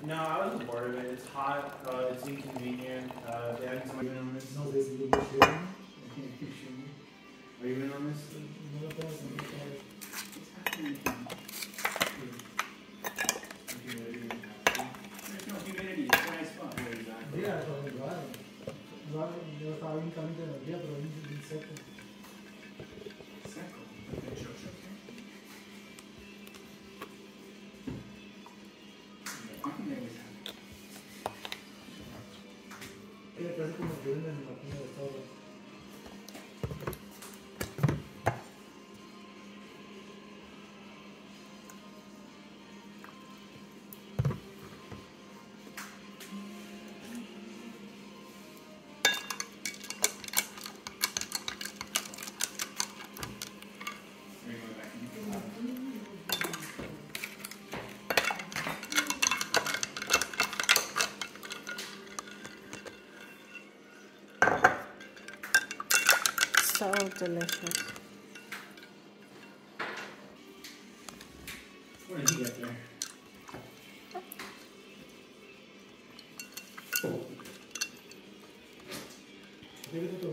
No, I wasn't bored of it. It's hot. It's inconvenient. They haven't some even on this. No, basically you're sharing. Are you in on this? No, that's There's no humidity. It's a nice spot. yeah, I thought it was dry. They were having coming to India, but only in second. Secco. Okay, sure. Yeah, casi como que venden en la tienda de todo. So delicious. What did he get there? Give it to